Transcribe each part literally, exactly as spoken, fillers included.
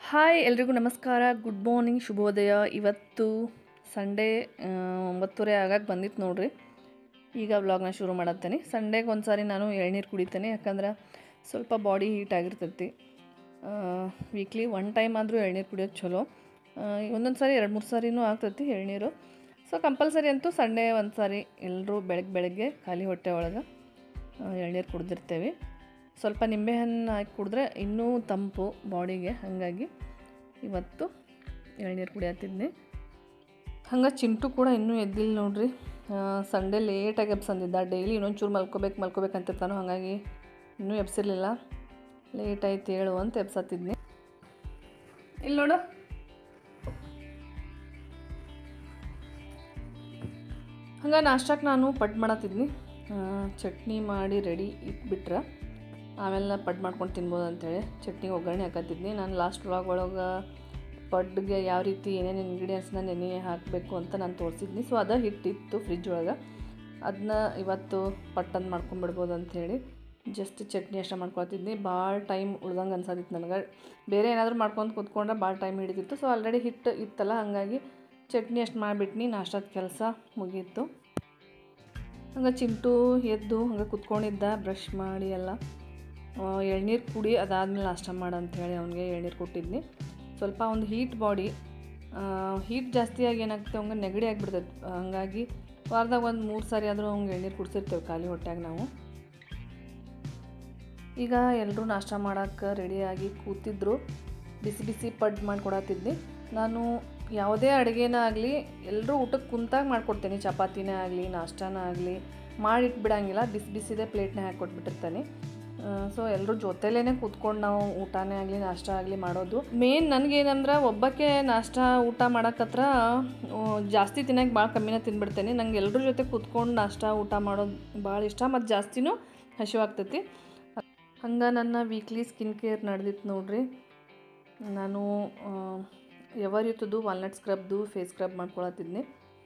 Hi ಎಲ್ರಿಗೂ ನಮಸ್ಕಾರ, good morning, ಶುಭೋದಯ. ಇವತ್ತು ಸಂಡೇ ಒಂಬತ್ತುವರೆ ಆಗಕ್ಕೆ ಬಂದಿತ್ತು ನೋಡ್ರಿ. ಈಗ ವ್ಲಾಗ್ನ ಶುರು ಮಾಡತ್ತೇನೆ. ಸಂಡೇಗೆ ಒಂದು ಸಾರಿ ನಾನು ಎಳ್ನೀರು ಕುಡಿತೇನೆ, ಯಾಕಂದ್ರೆ ಸ್ವಲ್ಪ ಬಾಡಿ ಹೀಟ್ ಆಗಿರ್ತೈತಿ. ವೀಕ್ಲಿ ಒನ್ ಟೈಮ್ ಆದರೂ ಎಳ್ನೀರು ಕುಡಿಯೋದು ಚಲೋ. ಒಂದೊಂದು ಸಾರಿ ಎರಡು ಮೂರು ಸಾರಿನೂ ಆಗ್ತೈತಿ ಎಳ್ನೀರು. ಸೊ ಕಂಪಲ್ಸರಿ ಅಂತೂ ಸಂಡೇ ಒಂದು ಸಾರಿ ಎಲ್ಲರೂ ಬೆಳಗ್ಗೆ ಬೆಳಗ್ಗೆ ಖಾಲಿ ಹೊಟ್ಟೆ ಒಳಗೆ ಎಳ್ನೀರು ಕುಡ್ದಿರ್ತೇವೆ. ಸ್ವಲ್ಪ ನಿಂಬೆಹಣ್ಣು ಹಾಕಿ ಕುಡಿದ್ರೆ ಇನ್ನೂ ತಂಪು ಬಾಡಿಗೆ. ಹಾಗಾಗಿ ಇವತ್ತು ಎಳ್ನೀರು ಕುಡಿಯತ್ತಿದ್ನಿ. ಹಂಗೆ ಚಿಂಟು ಕೂಡ ಇನ್ನೂ ಎದ್ದಿಲ್ಲ ನೋಡ್ರಿ. ಸಂಡೇ ಲೇಟಾಗಿ ಎಬ್ಸಂದಿದ್ದ. ಡೈಲಿ ಇನ್ನೊಂಚೂರು ಮಲ್ಕೋಬೇಕು ಮಲ್ಕೋಬೇಕಂತಿರ್ತಾನೋ, ಹಾಗಾಗಿ ಇನ್ನೂ ಎಬ್ಸಿರ್ಲಿಲ್ಲ. ಲೇಟ್ ಆಯ್ತು ಹೇಳು ಅಂತ ಎಬ್ಸತ್ತಿದ್ನಿ. ಇಲ್ಲಿ ನೋಡು, ಹಂಗೆ ನಾಷ್ಟಕ್ಕೆ ನಾನು ಪಡ್ ಮಾಡತ್ತಿದ್ನಿ. ಚಟ್ನಿ ಮಾಡಿ ರೆಡಿ ಇಟ್ಬಿಟ್ರೆ ಆಮೇಲೆ ಪಡ್ ಮಾಡ್ಕೊಂಡು ತಿನ್ಬೋದು ಅಂಥೇಳಿ ಚಟ್ನಿ ಒಗ್ಗರಣೆ ಹಾಕತ್ತಿದ್ನಿ. ನಾನು ಲಾಸ್ಟ್ ವ್ಲಾಗ್ ಒಳಗೆ ಪಡ್ಗೆ ಯಾವ ರೀತಿ ಏನೇನು ಇಂಗ್ರೀಡಿಯೆಂಟ್ಸ್ನ ನೆನೆ ಹಾಕಬೇಕು ಅಂತ ನಾನು ತೋರಿಸಿದ್ನಿ. ಸೊ ಅದ ಹಿಟ್ಟಿತ್ತು ಫ್ರಿಜ್ ಒಳಗೆ, ಅದನ್ನ ಇವತ್ತು ಪಟ್ಟಂದು ಮಾಡ್ಕೊಂಡ್ಬಿಡ್ಬೋದು ಅಂಥೇಳಿ ಜಸ್ಟ್ ಚಟ್ನಿ ಅಷ್ಟೇ ಮಾಡ್ಕೊಳ್ತಿದ್ನಿ. ಭಾಳ ಟೈಮ್ ಉಳ್ದಂಗೆ ಅನ್ಸತ್ತಿತ್ತು ನನಗೆ. ಬೇರೆ ಏನಾದರೂ ಮಾಡ್ಕೊಂಡು ಕೂತ್ಕೊಂಡ್ರೆ ಭಾಳ ಟೈಮ್ ಹಿಡಿತಿತ್ತು. ಸೊ ಆಲ್ರೆಡಿ ಹಿಟ್ಟು ಇತ್ತಲ್ಲ, ಹಾಗಾಗಿ ಚಟ್ನಿ ಅಷ್ಟು ಮಾಡಿಬಿಟ್ನಿ. ನಾಷ್ಟದ ಕೆಲಸ ಮುಗೀತು. ಹಂಗೆ ಚಿಂಟು ಎದ್ದು ಹಂಗೆ ಕುತ್ಕೊಂಡಿದ್ದ, ಬ್ರಷ್ ಮಾಡಿ ಎಲ್ಲ ಎಳ್ನೀರು ಕುಡಿ, ಅದಾದಮೇಲೆ ನಾಷ್ಟ ಮಾಡು ಅಂಥೇಳಿ ಅವ್ನಿಗೆ ಎಳ್ನೀರು ಕೊಟ್ಟಿದ್ನಿ. ಸ್ವಲ್ಪ ಒಂದು ಹೀಟ್ ಬಾಡಿ, ಹೀಟ್ ಜಾಸ್ತಿಯಾಗಿ ಏನಾಗ್ತದೆ ಅವ್ನಿಗೆ ನೆಗಡಿ ಆಗಿಬಿಡ್ತೈತೆ. ಹಾಗಾಗಿ ವಾರದಾಗ ಒಂದು ಮೂರು ಸಾರಿ ಆದರೂ ಅವ್ನಿಗೆ ಎಳ್ನೀರು ಕುಡಿಸಿರ್ತೇವೆ ಖಾಲಿ ಹೊಟ್ಟೆಯಾಗ ನಾವು. ಈಗ ಎಲ್ಲರೂ ನಾಷ್ಟ ಮಾಡೋಕ್ಕೆ ರೆಡಿಯಾಗಿ ಕೂತಿದ್ರು. ಬಿಸಿ ಬಿಸಿ ಪಡ್ ಮಾಡಿಕೊಡತ್ತಿದ್ನಿ. ನಾನು ಯಾವುದೇ ಅಡುಗೆನ ಆಗಲಿ ಎಲ್ಲರೂ ಊಟಕ್ಕೆ ಕುಂತಾಗ ಮಾಡಿಕೊಡ್ತೇನೆ. ಚಪಾತಿನೇ ಆಗಲಿ ನಾಷ್ಟನೇ ಆಗಲಿ ಮಾಡಿಟ್ಬಿಡಂಗಿಲ್ಲ, ಬಿಸಿ ಬಿಸಿದೇ ಪ್ಲೇಟ್ನೇ ಹಾಕ್ಕೊಟ್ಬಿಟ್ಟಿರ್ತಾನೆ. ಸೊ ಎಲ್ಲರೂ ಜೊತೆಲೇ ಕೂತ್ಕೊಂಡು ನಾವು ಊಟನೇ ಆಗಲಿ ನಾಷ್ಟ ಆಗಲಿ ಮಾಡೋದು. ಮೇನ್ ನನಗೇನಂದ್ರೆ ಒಬ್ಬಕ್ಕೆ ನಾಷ್ಟ ಊಟ ಮಾಡೋಕ್ಕತ್ರ ಜಾಸ್ತಿ ತಿನ್ನೋಕ್ಕೆ ಭಾಳ ಕಮ್ಮಿನೇ ತಿಂದ್ಬಿಡ್ತೇನೆ. ನಂಗೆ ಎಲ್ಲರ ಜೊತೆ ಕೂತ್ಕೊಂಡು ನಾಷ್ಟ ಊಟ ಮಾಡೋದು ಭಾಳ ಇಷ್ಟ, ಮತ್ತು ಜಾಸ್ತಿನೂ ಹಸಿವಾಗ್ತೈತಿ. ಹಂಗೆ ನನ್ನ ವೀಕ್ಲಿ ಸ್ಕಿನ್ ಕೇರ್ ನಡೆದಿತ್ತು ನೋಡ್ರಿ. ನಾನು ಎವರ್ ಯೂತ್ದು ವಾಲ್ನಟ್ ಸ್ಕ್ರಬ್ದು ಫೇಸ್ ಸ್ಕ್ರಬ್ ಮಾಡ್ಕೊಳತ್ತಿದ್ನಿ.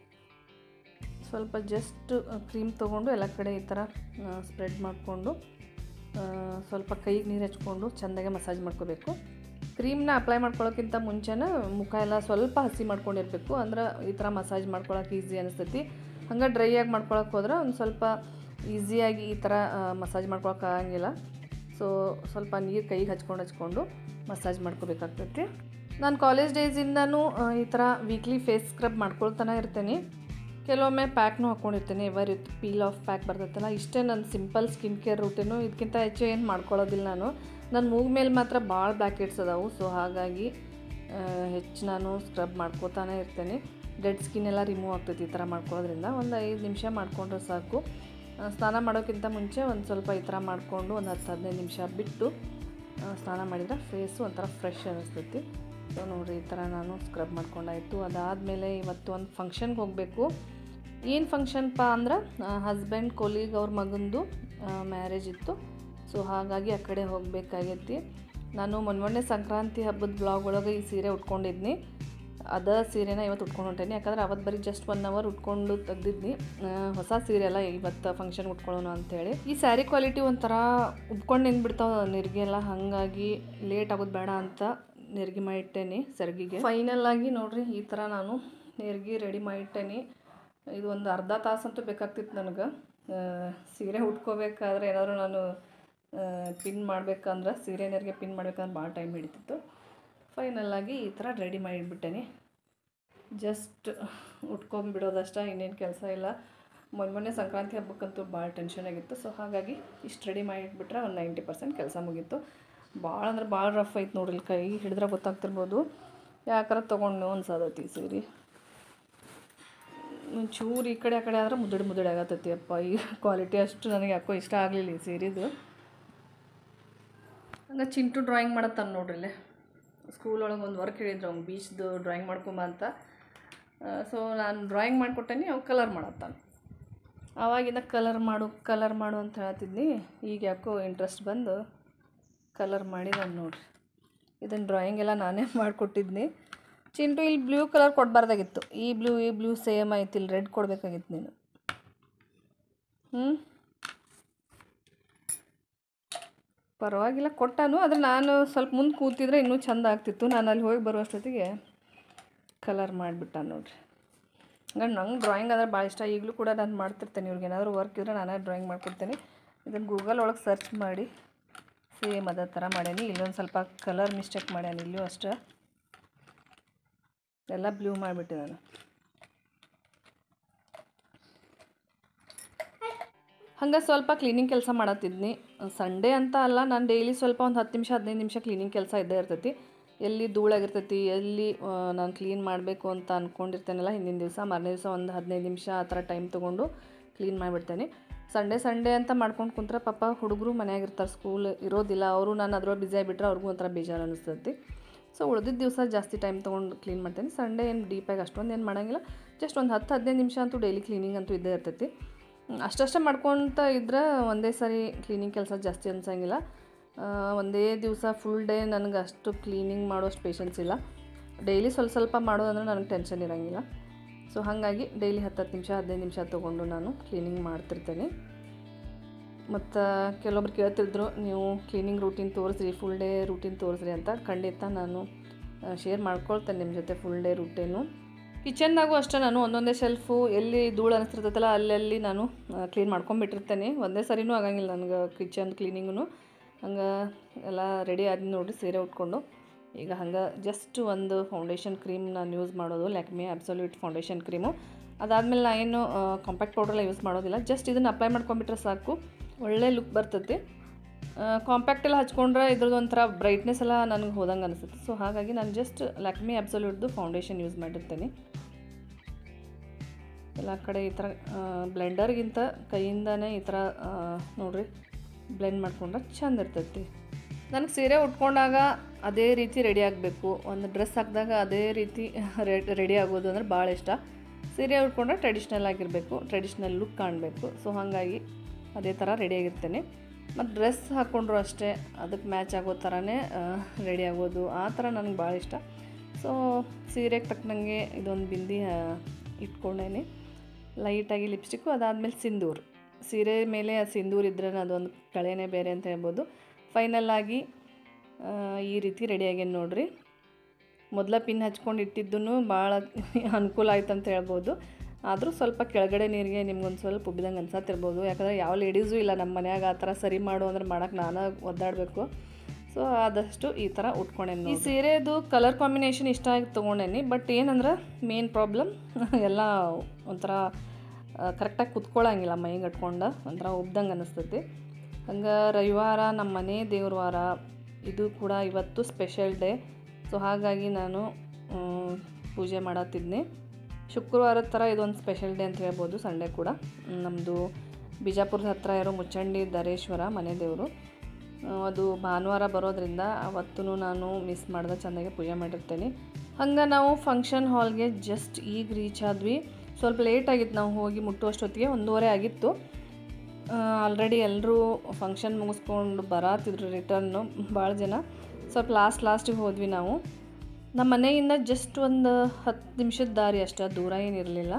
ಸ್ವಲ್ಪ ಜಸ್ಟ್ ಕ್ರೀಮ್ ತೊಗೊಂಡು ಎಲ್ಲ ಕಡೆ ಈ ಥರ ಸ್ಪ್ರೆಡ್ ಮಾಡಿಕೊಂಡು ಸ್ವಲ್ಪ ಕೈಗೆ ನೀರು ಹಚ್ಕೊಂಡು ಚೆಂದಾಗೆ ಮಸಾಜ್ ಮಾಡ್ಕೋಬೇಕು. ಕ್ರೀಮ್ನ ಅಪ್ಲೈ ಮಾಡ್ಕೊಳ್ಳೋಕ್ಕಿಂತ ಮುಂಚೆನೇ ಮುಖ ಎಲ್ಲ ಸ್ವಲ್ಪ ಹಸಿ ಮಾಡ್ಕೊಂಡಿರಬೇಕು. ಅಂದ್ರೆ ಈ ಥರ ಮಸಾಜ್ ಮಾಡ್ಕೊಳಕ್ಕೆ ಈಸಿ ಅನಿಸ್ತೈತಿ. ಹಂಗೆ ಡ್ರೈಯಾಗಿ ಮಾಡ್ಕೊಳಕ್ಕೆ ಹೋದ್ರೆ ಒಂದು ಸ್ವಲ್ಪ ಈಸಿಯಾಗಿ ಈ ಥರ ಮಸಾಜ್ ಮಾಡ್ಕೊಳಕ್ಕೆ ಆಗಂಗಿಲ್ಲ. ಸೊ ಸ್ವಲ್ಪ ನೀರು ಕೈಗೆ ಹಚ್ಕೊಂಡು ಹಚ್ಕೊಂಡು ಮಸಾಜ್ ಮಾಡ್ಕೋಬೇಕಾಗ್ತೈತಿ. ನಾನು ಕಾಲೇಜ್ ಡೇಸಿಂದನೂ ಈ ಥರ ವೀಕ್ಲಿ ಫೇಸ್ ಸ್ಕ್ರಬ್ ಮಾಡ್ಕೊಳ್ತಾನೆ ಇರ್ತೇನೆ. ಕೆಲವೊಮ್ಮೆ ಪ್ಯಾಕ್ನೂ ಹಾಕ್ಕೊಂಡಿರ್ತೇನೆ. Everyuth peel off pack ಬರ್ತೈತಲ್ಲ, ಇಷ್ಟೇ ನನ್ನ ಸಿಂಪಲ್ ಸ್ಕಿನ್ ಕೇರ್ ರೂಟೀನು. ಇದಕ್ಕಿಂತ ಹೆಚ್ಚು ಏನು ಮಾಡ್ಕೊಳ್ಳೋದಿಲ್ಲ ನಾನು. ನನ್ನ ಮೂಗು ಮೇಲೆ ಮಾತ್ರ ಭಾಳ ಬ್ಲ್ಯಾಕ್ ಹೆಡ್ಸ್ ಅದಾವು. ಸೊ ಹಾಗಾಗಿ ಹೆಚ್ಚು ನಾನು ಸ್ಕ್ರಬ್ ಮಾಡ್ಕೋತಾನೆ ಇರ್ತೇನೆ. ಡೆಡ್ ಸ್ಕಿನ್ ಎಲ್ಲ ರಿಮೂವ್ ಆಗ್ತೈತಿ ಈ ಥರ ಮಾಡ್ಕೊಳ್ಳೋದ್ರಿಂದ. ಒಂದು ಐದು ನಿಮಿಷ ಮಾಡಿಕೊಂಡ್ರೆ ಸಾಕು. ಸ್ನಾನ ಮಾಡೋಕ್ಕಿಂತ ಮುಂಚೆ ಒಂದು ಸ್ವಲ್ಪ ಈ ಥರ ಮಾಡಿಕೊಂಡು ಒಂದು ಹತ್ತು ಹದಿನೈದು ನಿಮಿಷ ಬಿಟ್ಟು ಸ್ನಾನ ಮಾಡಿದರೆ ಫೇಸು ಒಂಥರ ಫ್ರೆಶ್ ಅನ್ನಿಸ್ತೈತಿ. ಸೊ ನೋಡಿರಿ, ಈ ಥರ ನಾನು ಸ್ಕ್ರಬ್ ಮಾಡ್ಕೊಂಡಾಯಿತು. ಅದಾದಮೇಲೆ ಇವತ್ತು ಒಂದು ಫಂಕ್ಷನ್ಗೆ ಹೋಗಬೇಕು. ಏನು ಫಂಕ್ಷನ್ಪ ಅಂದ್ರೆ ಹಸ್ಬೆಂಡ್ ಕೊಲೀಗ್ ಅವ್ರ ಮಗಂದು ಮ್ಯಾರೇಜ್ ಇತ್ತು. ಸೊ ಹಾಗಾಗಿ ಆ ಕಡೆ ಹೋಗಬೇಕಾಗೈತಿ. ನಾನು ಮೊನ್ನೆ ಸಂಕ್ರಾಂತಿ ಹಬ್ಬದ ಬ್ಲಾಗ್ ಒಳಗೆ ಈ ಸೀರೆ ಉಟ್ಕೊಂಡಿದ್ನಿ. ಅದ ಸೀರೆನ ಇವತ್ತು ಉಟ್ಕೊಂಡು ಹೊಂಟೇನಿ. ಯಾಕಂದ್ರೆ ಅವತ್ತು ಬರೀ ಜಸ್ಟ್ ಒನ್ ಅವರ್ ಉಟ್ಕೊಂಡು ತೆಗ್ದಿದ್ನಿ. ಹೊಸ ಸೀರೆ ಅಲ್ಲ, ಇವತ್ತು ಫಂಕ್ಷನ್ ಉಟ್ಕೊಳ್ಳೋಣ ಅಂಥೇಳಿ. ಈ ಸ್ಯಾರಿ ಕ್ವಾಲಿಟಿ ಒಂಥರ ಉಟ್ಕೊಂಡು ನಿಂತ್ಬಿಡ್ತಾವೆ ನೆರಿಗೆಲ್ಲ, ಹಾಗಾಗಿ ಲೇಟ್ ಆಗೋದು ಬೇಡ ಅಂತ ನೆರಿಗೆ ಮಾಡಿಟ್ಟೇನಿ ಸೆರಗಿಗೆ. ಫೈನಲ್ ಆಗಿ ನೋಡ್ರಿ, ಈ ಥರ ನಾನು ನೆರಿಗೆ ರೆಡಿ ಮಾಡಿಟ್ಟೇನಿ. ಇದು ಒಂದು ಅರ್ಧ ತಾಸಂತೂ ಬೇಕಾಗ್ತಿತ್ತು ನನಗೆ. ಸೀರೆ ಉಟ್ಕೋಬೇಕಾದ್ರೆ ಏನಾದರೂ ನಾನು ಪಿನ್ ಮಾಡಬೇಕಂದ್ರೆ, ಸೀರೆ ನೆರಿಗೆ ಪಿನ್ ಮಾಡ್ಬೇಕಂದ್ರೆ ಭಾಳ ಟೈಮ್ ಹಿಡಿತಿತ್ತು. ಫೈನಲ್ಲಾಗಿ ಈ ಥರ ರೆಡಿ ಮಾಡಿಟ್ಬಿಟ್ಟೇನಿ. ಜಸ್ಟ್ ಉಟ್ಕೊಂಡ್ಬಿಡೋದಷ್ಟೇ, ಇನ್ನೇನು ಕೆಲಸ ಇಲ್ಲ. ಮೊನ್ನೆ ಮೊನ್ನೆ ಸಂಕ್ರಾಂತಿ ಹಬ್ಬಕ್ಕಂತೂ ಭಾಳ ಟೆನ್ಷನ್ ಆಗಿತ್ತು. ಸೊ ಹಾಗಾಗಿ ಇಷ್ಟು ರೆಡಿ ಮಾಡಿಟ್ಬಿಟ್ರೆ ಒಂದು ನೈಂಟಿ ಪರ್ಸೆಂಟ್ ಕೆಲಸ ಮುಗೀತು. ಭಾಳ ಅಂದ್ರೆ ಭಾಳ ರಫ್ ಐತೆ ನೋಡ್ರಿ. ಕೈ ಹಿಡಿದ್ರೆ ಗೊತ್ತಾಗ್ತಿರ್ಬೋದು. ಯಾಕಾರ ತೊಗೊಂಡು ಅನ್ಸದೈತಿ ಸೀರೆ. ಒಂಚೂರು ಈ ಕಡೆ ಆ ಕಡೆ ಆದ್ರೆ ಮುದುಡಿ ಮುದುಡಿ ಆಗತ್ತೈತಿ. ಅಪ್ಪ, ಈ ಕ್ವಾಲಿಟಿ ಅಷ್ಟು ನನಗೆ ಯಾಕೋ ಇಷ್ಟ ಆಗಲಿಲ್ಲ ಈ ಸೀರೆದು. ಹಂಗೆ ಚಿಂಟು ಡ್ರಾಯಿಂಗ್ ಮಾಡತ್ತಾನೆ ನೋಡ್ರಿ. ಇಲ್ಲೇ ಸ್ಕೂಲ್ ಒಳಗೆ ಒಂದು ವರ್ಕ್ ಹೇಳಿದ್ರು ಅವ್ನು, ಬೀಚ್ದು ಡ್ರಾಯಿಂಗ್ ಮಾಡ್ಕೊಂಬ ಅಂತ. ಸೊ ನಾನು ಡ್ರಾಯಿಂಗ್ ಮಾಡಿಕೊಟ್ಟೇನಿ, ಅವ್ನು ಕಲರ್ ಮಾಡತ್ತಾನೆ. ಆವಾಗಿಂದ ಕಲರ್ ಮಾಡು ಕಲರ್ ಮಾಡು ಅಂತ ಹೇಳ್ತಿದ್ನಿ. ಈಗ ಯಾಕೋ ಇಂಟ್ರೆಸ್ಟ್ ಬಂದು ಕಲರ್ ಮಾಡಿದ್ದಾನೆ ನೋಡ್ರಿ. ಇದನ್ನು ಡ್ರಾಯಿಂಗ್ ಎಲ್ಲ ನಾನೇ ಮಾಡಿಕೊಟ್ಟಿದ್ನಿ. ಚಿಂಟು ಇಲ್ಲಿ ಬ್ಲೂ ಕಲರ್ ಕೊಡಬಾರ್ದಾಗಿತ್ತು. ಈ ಬ್ಲೂ ಈ ಬ್ಲೂ ಸೇಮ್ ಐತಿ, ಇಲ್ಲಿ ರೆಡ್ ಕೊಡಬೇಕಾಗಿತ್ತು ನೀನು. ಹ್ಞೂ ಪರವಾಗಿಲ್ಲ ಕೊಟ್ಟನು. ಆದರೆ ನಾನು ಸ್ವಲ್ಪ ಮುಂದೆ ಕೂತಿದ್ರೆ ಇನ್ನೂ ಚೆಂದ ಆಗ್ತಿತ್ತು. ನಾನು ಅಲ್ಲಿ ಹೋಗಿ ಬರುವಷ್ಟೊತ್ತಿಗೆ ಕಲರ್ ಮಾಡಿಬಿಟ್ಟ ನೋಡಿರಿ. ಹಂಗಾಗಿ ನಂಗೆ ಡ್ರಾಯಿಂಗ್ ಅಂದರೆ ಭಾಳ ಇಷ್ಟ. ಈಗಲೂ ಕೂಡ ನಾನು ಮಾಡ್ತಿರ್ತೇನೆ. ಇವ್ರಿಗೆ ಏನಾದರೂ ವರ್ಕ್ ಇದ್ದರೆ ನಾನೇ ಡ್ರಾಯಿಂಗ್ ಮಾಡ್ಕೊಡ್ತೇನೆ. ಇದನ್ನು ಗೂಗಲ್ ಒಳಗೆ ಸರ್ಚ್ ಮಾಡಿ ಸೇಮ್ ಅದೇ ಥರ ಮಾಡೇನಿ. ಇಲ್ಲೊಂದು ಸ್ವಲ್ಪ ಕಲರ್ ಮಿಸ್ಟೇಕ್ ಮಾಡ್ಯಾನಿ. ಇಲ್ಲೂ ಅಷ್ಟೇ ಎಲ್ಲ ಬ್ಲೂ ಮಾಡಿಬಿಟ್ಟೆ ನಾನು. ಹಂಗೆ ಸ್ವಲ್ಪ ಕ್ಲೀನಿಂಗ್ ಕೆಲಸ ಮಾಡತ್ತಿದ್ನಿ. ಸಂಡೇ ಅಂತ ಅಲ್ಲ, ನಾನು ಡೈಲಿ ಸ್ವಲ್ಪ ಒಂದು ಹತ್ತು ನಿಮಿಷ ಹದಿನೈದು ನಿಮಿಷ ಕ್ಲೀನಿಂಗ್ ಕೆಲಸ ಇದ್ದೇ ಇರ್ತೈತಿ. ಎಲ್ಲಿ ಧೂಳಾಗಿರ್ತೈತಿ, ಎಲ್ಲಿ ನಾನು ಕ್ಲೀನ್ ಮಾಡಬೇಕು ಅಂತ ಅಂದ್ಕೊಂಡಿರ್ತೇನಲ್ಲ ಹಿಂದಿನ ದಿವಸ, ಮಾರನೇ ದಿವಸ ಒಂದು ಹದಿನೈದು ನಿಮಿಷ ಆ ಥರ ಟೈಮ್ ತೊಗೊಂಡು ಕ್ಲೀನ್ ಮಾಡಿಬಿಡ್ತೇನೆ. ಸಂಡೇ ಸಂಡೇ ಅಂತ ಮಾಡ್ಕೊಂಡು ಕುಂತ್ರೆ ಪಾಪ ಹುಡುಗರು ಮನೆಯಾಗಿರ್ತಾರೆ, ಸ್ಕೂಲ್ ಇರೋದಿಲ್ಲ. ಅವರು ನಾನು ಅದ್ರೊಳಗೆ ಬ್ಯುಸಿ ಆಗಿಬಿಟ್ರೆ ಅವ್ರಿಗೂ ಒಂಥರ ಬೇಜಾರು ಅನಿಸ್ತೈತಿ. ಸೊ ಉಳಿದಿದ್ದ ದಿವಸ ಜಾಸ್ತಿ ಟೈಮ್ ತೊಗೊಂಡು ಕ್ಲೀನ್ ಮಾಡ್ತೇನೆ. ಸಂಡೇ ಏನು ಡೀಪಾಗಿ ಅಷ್ಟೊಂದು ಏನು ಮಾಡೋಂಗಿಲ್ಲ. ಜಸ್ಟ್ ಒಂದು ಹತ್ತು ಹದಿನೈದು ನಿಮಿಷ ಅಂತೂ ಡೈಲಿ ಕ್ಲೀನಿಂಗ್ ಅಂತೂ ಇದ್ದೇ ಇರ್ತೈತಿ. ಅಷ್ಟಷ್ಟೇ ಮಾಡ್ಕೊತ ಇದ್ರೆ ಒಂದೇ ಸಾರಿ ಕ್ಲೀನಿಂಗ್ ಕೆಲಸ ಜಾಸ್ತಿ ಅನ್ಸಂಗಿಲ್ಲ. ಒಂದೇ ದಿವಸ ಫುಲ್ ಡೇ ನನಗೆ ಅಷ್ಟು ಕ್ಲೀನಿಂಗ್ ಮಾಡೋಷ್ಟು ಪೇಷನ್ಸ್ ಇಲ್ಲ. ಡೈಲಿ ಸ್ವಲ್ಪ ಸ್ವಲ್ಪ ಮಾಡೋದಂದ್ರೆ ನನಗೆ ಟೆನ್ಷನ್ ಇರೋಂಗಿಲ್ಲ. ಸೊ ಹಾಗಾಗಿ ಡೈಲಿ ಹತ್ತು ಹತ್ತು ನಿಮಿಷ ಹದಿನೈದು ನಿಮಿಷ ತೊಗೊಂಡು ನಾನು ಕ್ಲೀನಿಂಗ್ ಮಾಡ್ತಿರ್ತೇನೆ. ಮತ್ತು ಕೆಲವೊಬ್ರು ಕೇಳ್ತಿದ್ರು, ನೀವು ಕ್ಲೀನಿಂಗ್ ರೂಟೀನ್ ತೋರಿಸ್ರಿ, ಫುಲ್ ಡೇ ರೂಟೀನ್ ತೋರಿಸ್ರಿ ಅಂತ. ಖಂಡಿತ ನಾನು ಶೇರ್ ಮಾಡ್ಕೊಳ್ತೇನೆ ನಿಮ್ಮ ಜೊತೆ ಫುಲ್ ಡೇ ರೂಟೀನು. ಕಿಚನ್ನಾಗೂ ಅಷ್ಟೇ ನಾನು ಒಂದೊಂದೇ ಶೆಲ್ಫು ಎಲ್ಲಿ ಧೂಳು ಅನಿಸ್ತಿರ್ತೈತಲ್ಲ ಅಲ್ಲಲ್ಲಿ ನಾನು ಕ್ಲೀನ್ ಮಾಡ್ಕೊಂಬಿಟ್ಟಿರ್ತೇನೆ. ಒಂದೇ ಸರಿನೂ ಆಗಂಗಿಲ್ಲ ನನಗೆ ಕಿಚನ್ ಕ್ಲೀನಿಂಗೂ. ಹಂಗೆ ಎಲ್ಲ ರೆಡಿ ಆದ ನೋಡಿರಿ ಸೀರೆ ಉಟ್ಕೊಂಡು. ಈಗ ಹಂಗೆ ಜಸ್ಟ್ ಒಂದು ಫೌಂಡೇಶನ್ ಕ್ರೀಮ್ ನಾನು ಯೂಸ್ ಮಾಡೋದು, ಲ್ಯಾಕ್ಮಿ ಅಬ್ಸಲ್ಯೂಟ್ ಫೌಂಡೇಶನ್ ಕ್ರೀಮು. ಅದಾದಮೇಲೆ ನಾನು ಏನು ಕಾಂಪ್ಯಾಕ್ಟ್ ಪೌಡ್ರೆಲ್ಲ ಯೂಸ್ ಮಾಡೋದಿಲ್ಲ. ಜಸ್ಟ್ ಇದನ್ನು ಅಪ್ಲೈ ಮಾಡ್ಕೊಂಬಿಟ್ರೆ ಸಾಕು, ಒಳ್ಳೆ ಲುಕ್ ಬರ್ತೈತಿ. ಕಾಂಪ್ಯಾಕ್ಟ್ ಎಲ್ಲ ಹಚ್ಕೊಂಡ್ರೆ ಇದ್ರದ್ದು ಒಂಥರ ಬ್ರೈಟ್ನೆಸ್ ಎಲ್ಲ ನನಗೆ ಹೋದಂಗೆ ಅನಿಸುತ್ತೆ. ಸೊ ಹಾಗಾಗಿ ನಾನು ಜಸ್ಟ್ ಲ್ಯಾಕ್ಮಿ ಅಬ್ಸಲ್ಯೂಟ್ದು ಫೌಂಡೇಶನ್ ಯೂಸ್ ಮಾಡಿರ್ತೇನೆ. ಎಲ್ಲ ಕಡೆ ಈ ಥರ ಬ್ಲೆಂಡರ್ಗಿಂತ ಕೈಯಿಂದನೇ ಈ ಥರ ನೋಡಿರಿ ಬ್ಲೆಂಡ್ ಮಾಡ್ಕೊಂಡ್ರೆ ಚೆಂದ ಇರ್ತೈತಿ. ನನಗೆ ಸೀರೆ ಉಟ್ಕೊಂಡಾಗ ಅದೇ ರೀತಿ ರೆಡಿ ಆಗಬೇಕು, ಒಂದು ಡ್ರೆಸ್ ಹಾಕಿದಾಗ ಅದೇ ರೀತಿ ರೆಡಿ ಆಗೋದು ಅಂದರೆ ಭಾಳ ಇಷ್ಟ. ಸೀರೆ ಉಟ್ಕೊಂಡ್ರೆ ಟ್ರೆಡಿಷ್ನಲ್ ಆಗಿರಬೇಕು, ಟ್ರೆಡಿಷ್ನಲ್ ಲುಕ್ ಕಾಣಬೇಕು. ಸೊ ಹಾಗಾಗಿ ಅದೇ ಥರ ರೆಡಿಯಾಗಿರ್ತೇನೆ. ಮತ್ತು ಡ್ರೆಸ್ ಹಾಕ್ಕೊಂಡ್ರು ಅಷ್ಟೇ ಅದಕ್ಕೆ ಮ್ಯಾಚ್ ಆಗೋ ಥರನೇ ರೆಡಿ ಆಗೋದು, ಆ ಥರ ನನಗೆ ಭಾಳ ಇಷ್ಟ. ಸೊ ಸೀರೆಗೆ ತಕ್ಕನಂಗೆ ಇದೊಂದು ಬಿಂದಿ ಇಟ್ಕೊಂಡೇನೆ, ಲೈಟಾಗಿ ಲಿಪ್ಸ್ಟಿಕ್ಕು, ಅದಾದಮೇಲೆ ಸಿಂಧೂರು. ಸೀರೆ ಮೇಲೆ ಸಿಂಧೂರು ಇದ್ದರೆ ಅದೊಂದು ಕಳೆನೇ ಬೇರೆ ಅಂತ ಹೇಳ್ಬೋದು. ಫೈನಲ್ಲಾಗಿ ಈ ರೀತಿ ರೆಡಿಯಾಗೇನು ನೋಡಿರಿ. ಮೊದಲ ಪಿನ್ ಹಚ್ಕೊಂಡು ಇಟ್ಟಿದ್ದೂ ಭಾಳ ಅನುಕೂಲ ಆಯ್ತು ಅಂತ ಹೇಳ್ಬೋದು. ಆದರೂ ಸ್ವಲ್ಪ ಕೆಳಗಡೆ ನೀರಿಗೆ ನಿಮ್ಗೊಂದು ಸ್ವಲ್ಪ ಉಬ್ಬಿದಂಗೆ ಅನ್ಸತ್ತಿರ್ಬೋದು. ಯಾಕಂದರೆ ಯಾವ ಲೇಡೀಸು ಇಲ್ಲ ನಮ್ಮ ಮನ್ಯಾಗ ಆ ಥರ ಸರಿ ಮಾಡು ಅಂದ್ರೆ ಮಾಡೋಕ್ಕೆ ನಾನು ಒದ್ದಾಡಬೇಕು. ಸೊ ಆದಷ್ಟು ಈ ಥರ ಉಟ್ಕೊಂಡೇನಿ. ಈ ಸೀರೆದು ಕಲರ್ ಕಾಂಬಿನೇಷನ್ ಇಷ್ಟ ಆಗಿ ತೊಗೊಂಡೇನಿ. ಬಟ್ ಏನಂದ್ರೆ ಮೇನ್ ಪ್ರಾಬ್ಲಮ್ ಎಲ್ಲ ಒಂಥರ ಕರೆಕ್ಟಾಗಿ ಕುತ್ಕೊಳ್ಳೋಂಗಿಲ್ಲ, ಮೈಗೆ ಕಟ್ಕೊಂಡು ಒಂಥರ ಉಬ್ದಂಗೆ ಅನ್ನಿಸ್ತೈತಿ. ಹಂಗೆ ರವಿವಾರ ನಮ್ಮ ಮನೆ ದೇವ್ರ ವಾರ, ಇದು ಕೂಡ ಇವತ್ತು ಸ್ಪೆಷಲ್ ಡೇ. ಸೊ ಹಾಗಾಗಿ ನಾನು ಪೂಜೆ ಮಾಡತ್ತಿದ್ನಿ. ಶುಕ್ರವಾರದ ಥರ ಇದೊಂದು ಸ್ಪೆಷಲ್ ಡೇ ಅಂತ ಹೇಳ್ಬೋದು. ಸಂಡೇ ಕೂಡ ನಮ್ಮದು ಬಿಜಾಪುರದ ಹತ್ತಿರ ಇರೋ ಮುಚ್ಚಂಡಿ ಧರೇಶ್ವರ ಮನೆ ದೇವರು. ಅದು ಭಾನುವಾರ ಬರೋದ್ರಿಂದ ಅವತ್ತೂ ನಾನು ಮಿಸ್ ಮಾಡಿದೆ, ಚೆಂದಾಗಿ ಪೂಜೆ ಮಾಡಿರ್ತೇನೆ. ಹಂಗೆ ನಾವು ಫಂಕ್ಷನ್ ಹಾಲ್ಗೆ ಜಸ್ಟ್ ಈಗ ರೀಚ್ ಆದ್ವಿ. ಸ್ವಲ್ಪ ಲೇಟ್ ಆಗಿತ್ತು, ನಾವು ಹೋಗಿ ಮುಟ್ಟುವಷ್ಟೊತ್ತಿಗೆ ಒಂದೂವರೆ ಆಗಿತ್ತು. ಆಲ್ರೆಡಿ ಎಲ್ಲರೂ ಫಂಕ್ಷನ್ ಮುಗಿಸ್ಕೊಂಡು ಬರತ್ತಿದ್ರು ರಿಟರ್ನು ಭಾಳ ಜನ. ಸ್ವಲ್ಪ ಲಾಸ್ಟ್ ಲಾಸ್ಟಿಗೆ ಹೋದ್ವಿ ನಾವು. ನಮ್ಮ ಮನೆಯಿಂದ ಜಸ್ಟ್ ಒಂದು ಹತ್ತು ನಿಮಿಷದ ದಾರಿ ಅಷ್ಟೇ, ದೂರ ಏನಿರಲಿಲ್ಲ.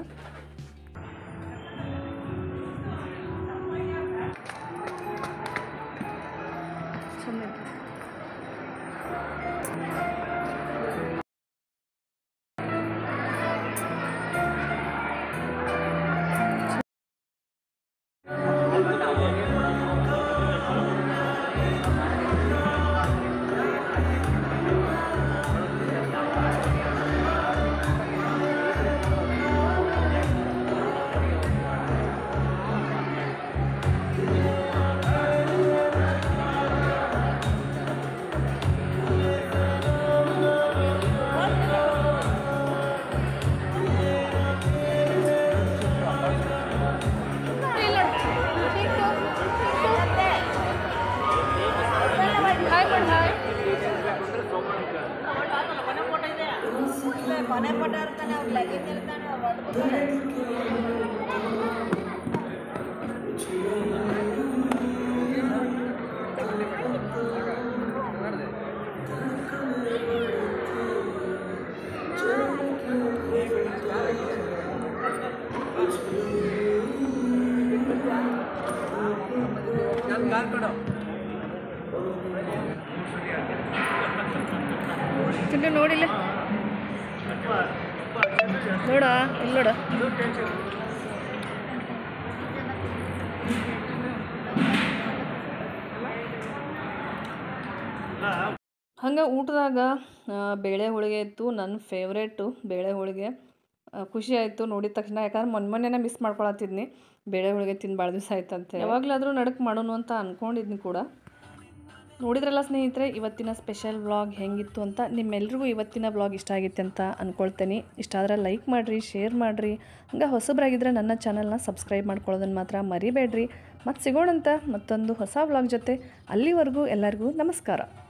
ಮನೆ ಪಟ ಇರ್ತಾನೆ, ಅವ್ರು ಲಗೇಜ್ ಇರ್ತಾನೆ, ಅವ್ರು ಕಾರ್ ಕೊಡು. ಚಿಂಟು ನೋಡಿಲ್ಲ ನೋಡ ಇಲ್ಲಿ ನೋಡ ಹಂಗೆ ಊಟದಾಗ ಬೇಳೆ ಹೋಳಿಗೆ ಇತ್ತು. ನನ್ನ ಫೇವ್ರೇಟು ಬೇಳೆ ಹೋಳಿಗೆ. ಖುಷಿ ಆಯಿತು ನೋಡಿದ ತಕ್ಷಣ, ಯಾಕಂದ್ರೆ ಮೊನ್ನೆ ಮೊನ್ನೆನೇ ಮಿಸ್ ಮಾಡ್ಕೊಳತ್ತಿದ್ನಿ. ಬೇಳೆ ಹೋಳಿಗೆ ತಿಂದು ಭಾಳ ದಿವಸ ಆಯ್ತಂತೆ. ಯಾವಾಗಲಾದರೂ ನಡಕ್ಕೆ ಮಾಡೋಣ ಅಂತ ಅಂದ್ಕೊಂಡಿದ್ನಿ ಕೂಡ. ನೋಡಿದ್ರಲ್ಲ ಸ್ನೇಹಿತರೆ, ಇವತ್ತಿನ ಸ್ಪೆಷಲ್ ವ್ಲಾಗ್ ಹೆಂಗಿತ್ತು ಅಂತ. ನಿಮ್ಮೆಲ್ರಿಗೂ ಇವತ್ತಿನ ವ್ಲಾಗ್ ಇಷ್ಟ ಆಗಿತ್ತು ಅಂತ ಅಂದ್ಕೊಳ್ತೇನೆ. ಇಷ್ಟ ಆದರೆ ಲೈಕ್ ಮಾಡಿರಿ, ಶೇರ್ ಮಾಡಿರಿ. ಹಂಗೆ ಹೊಸಬ್ರಾಗಿದ್ದರೆ ನನ್ನ ಚಾನಲ್ನ ಸಬ್ಸ್ಕ್ರೈಬ್ ಮಾಡ್ಕೊಳ್ಳೋದನ್ನು ಮಾತ್ರ ಮರಿಬೇಡ್ರಿ. ಮತ್ತು ಸಿಗೋಣಂತ ಮತ್ತೊಂದು ಹೊಸ ವ್ಲಾಗ್ ಜೊತೆ. ಅಲ್ಲಿವರೆಗೂ ಎಲ್ಲರಿಗೂ ನಮಸ್ಕಾರ.